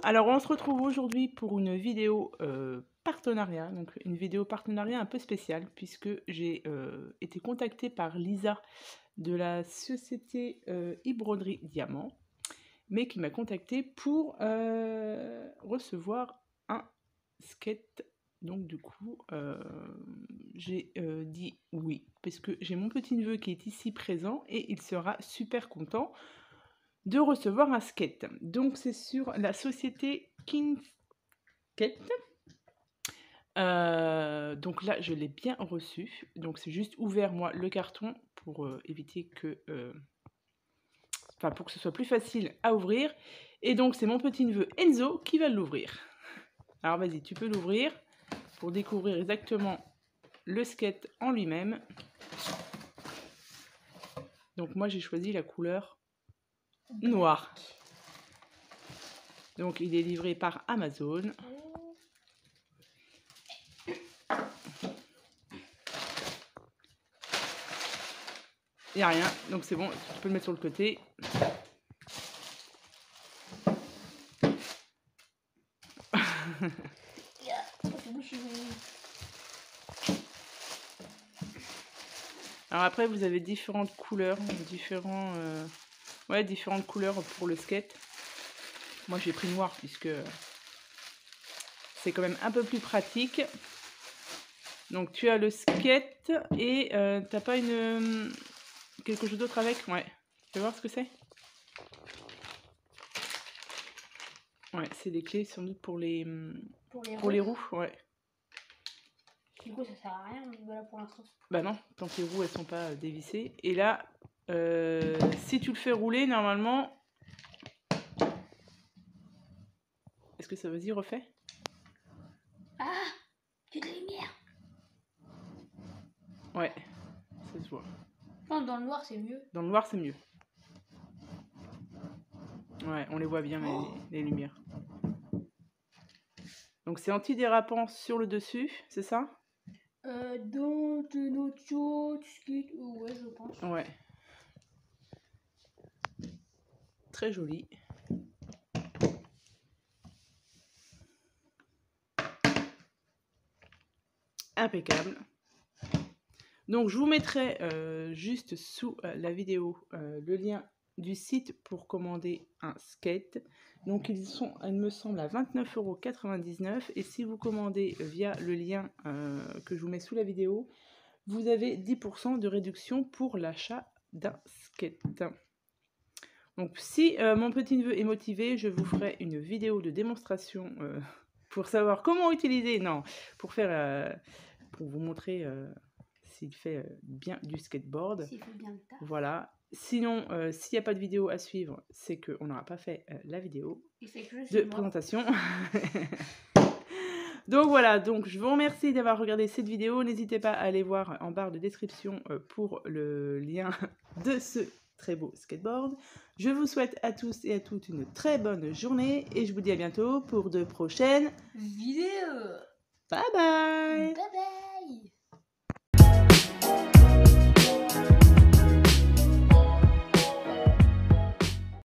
Alors on se retrouve aujourd'hui pour une vidéo partenariat, donc une vidéo partenariat un peu spéciale puisque j'ai été contactée par Lisa de la société e-broderie Diamant, mais qui m'a contactée pour recevoir un skate. Donc du coup, j'ai dit oui, parce que j'ai mon petit-neveu qui est ici présent et il sera super content de recevoir un skate. Donc c'est sur la société King Skate. Donc là, je l'ai bien reçu. Donc c'est juste ouvert moi le carton pour éviter que... Enfin, pour que ce soit plus facile à ouvrir. Et donc c'est mon petit-neveu Enzo qui va l'ouvrir. Alors vas-y, tu peux l'ouvrir pour découvrir exactement le skate en lui-même. Donc moi j'ai choisi la couleur noire. Donc il est livré par Amazon. Il n'y a rien, donc c'est bon, tu peux le mettre sur le côté. Alors après, vous avez différentes couleurs, différentes couleurs pour le skate. Moi, j'ai pris noir puisque c'est quand même un peu plus pratique. Donc, tu as le skate et t'as pas quelque chose d'autre avec? Ouais. Tu vas voir ce que c'est? Ouais, c'est des clés sans doute pour les roues, ouais. Du coup, ça sert à rien voilà, pour l'instant. Bah non, tant que les roues elles sont pas dévissées. Et là, si tu le fais rouler, normalement... Est-ce que ça vas-y, refait? Ah, il y a de la lumière. Ouais, ça se voit. Non, dans le noir, c'est mieux. Dans le noir, c'est mieux. Ouais, on les voit bien, les lumières. Donc c'est antidérapant sur le dessus, c'est ça? Dans de l'autre chose, ouais, je pense. Ouais. Très joli. Impeccable. Donc je vous mettrai juste sous la vidéo le lien du site pour commander un skate. Donc ils sont, il me semble, à 29,99 €. Et si vous commandez via le lien que je vous mets sous la vidéo, vous avez 10% de réduction pour l'achat d'un skate. Donc si mon petit-neveu est motivé, je vous ferai une vidéo de démonstration pour savoir comment utiliser, pour vous montrer s'il fait bien du skateboard. S'il fait bien le taf. Voilà. Sinon, s'il n'y a pas de vidéo à suivre, c'est qu'on n'aura pas fait la vidéo de présentation. Donc voilà, donc je vous remercie d'avoir regardé cette vidéo. N'hésitez pas à aller voir en barre de description pour le lien de ce très beau skateboard. Je vous souhaite à tous et à toutes une très bonne journée et je vous dis à bientôt pour de prochaines vidéos. Bye bye. Bye bye.